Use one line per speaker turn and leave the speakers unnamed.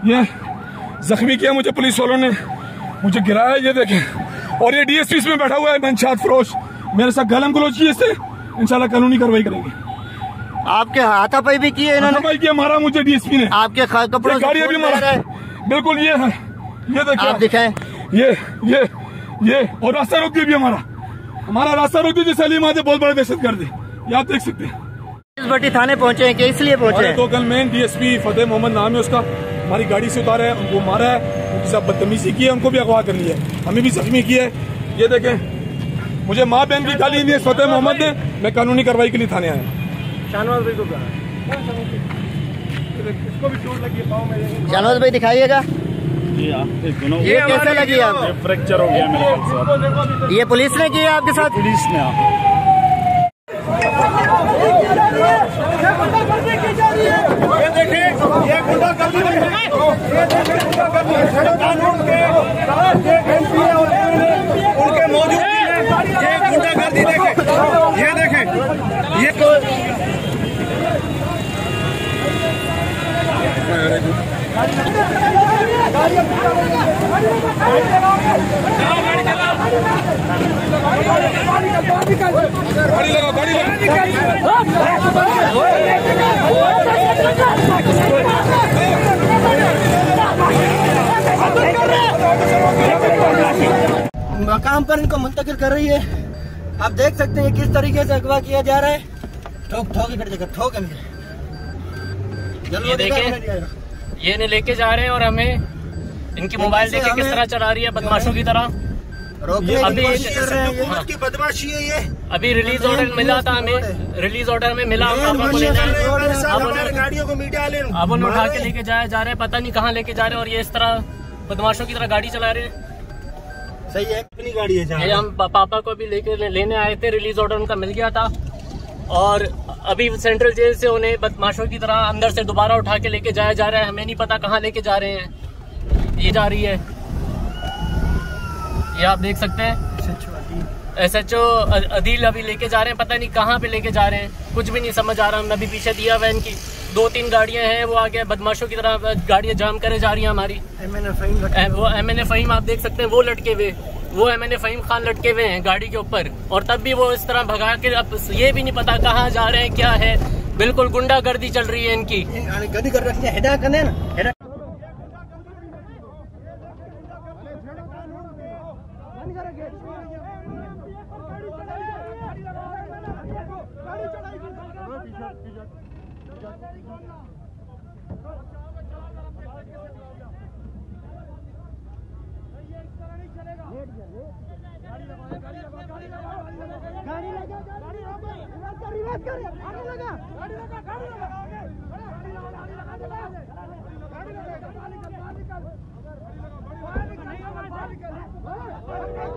ये जख्मी किया मुझे, पुलिस वालों ने मुझे गिराया, ये देखें। और ये डीएसपी इसमें बैठा हुआ है मंशात फरोश, मेरे साथ गलम गलोच की, इससे इंशाल्लाह कानूनी कार्रवाई करेंगे।
आपके हाथापाई भी किए इन्होंने?
हाथापाई किया, मारा मुझे डीएसपी ने, आपके
कपड़ों
गाड़ी अभी मारा है। बिल्कुल ये है, ये देखिए
आप दिखाएं,
ये और रास्ता रोक दिया भी हमारा रास्ता रोक दिया, जैसे अली मादे बहुत बड़े दहशतगर्द है, ये आप देख सकते हैं।
भट्टी थाने पहुंचे हैं कि इसलिए पहुंचे हैं?
तो कल मेन डीएसपी फतेह मोहम्मद नाम है उसका, हमारी गाड़ी से उतारा है, उनको मारा है, उनके साथ बदतमीजी की है, उनको भी अगवा कर लिया है, हमें भी जख्मी किया है। ये देखें, मुझे माँ बहन की गाली दी है फतेह मोहम्मद ने, मैं कानूनी कार्रवाई के लिए थाने आया हूँ।
शाहनवाज भाई दिखाइएगा, ये कैसे लगी आप?
फ्रैक्चर हो गया मेरे साथ।
ये पुलिस ने किया आपके साथ?
पुलिस ने।
ये देखिए, ये गुंडागर्दी उनके मौजूद ये गुंडागर्दी देखें, ये देखें, ये गाड़ी लगा, गाड़ी
मकाम पर इनको मुंतकिल कर रही है। आप देख सकते हैं किस तरीके से अगवा किया जा रहा है। ठोक ठोक
ये देखें, ये नहीं लेके जा रहे हैं और हमें इनकी मोबाइल देखे किस तरह चला रही है बदमाशों की तरह।
अभी बदमाशी है ये।
अभी रिलीज ऑर्डर मिला था हमें, रिलीज ऑर्डर में मिला,
गाड़ियों को मीडिया ले,
अब उन्हें उठा के लेके जा रहे हैं, पता नहीं कहाँ लेके जा रहे हैं, और ये इस तरह बदमाशों की तरह गाड़ी चला रहे हैं।
सही है, अपनी गाड़ी है।
ये हम पापा को भी लेने आए थे, रिलीज ऑर्डर उनका मिल गया था, और अभी सेंट्रल जेल से उन्हें बदमाशों की तरह अंदर से दोबारा उठा के लेके जाया जा रहा है। हमें नहीं पता कहाँ लेके जा रहे हैं, ये जा रही है, ये आप देख सकते हैं। SHO अदील अभी लेके जा रहे हैं, पता नहीं कहाँ पे लेके जा रहे हैं, कुछ भी नहीं समझ आ रहा। हमने अभी पीछे दिया हुआ इनकी 2-3 गाड़ियां हैं, वो आगे बदमाशों की तरह गाड़ियां जाम करे जा रही हैं हमारी। वो MNA फ़हीम आप देख सकते हैं, वो लटके हुए, वो MNA फ़हीम खान लटके हुए हैं गाड़ी के ऊपर, और तब भी वो इस तरह भगा के, अब ये भी नहीं पता कहाँ जा रहे हैं, क्या है, बिल्कुल गुंडागर्दी चल रही है इनकी।
गद्दी कर रखी है, हिदा करने ना गाड़ी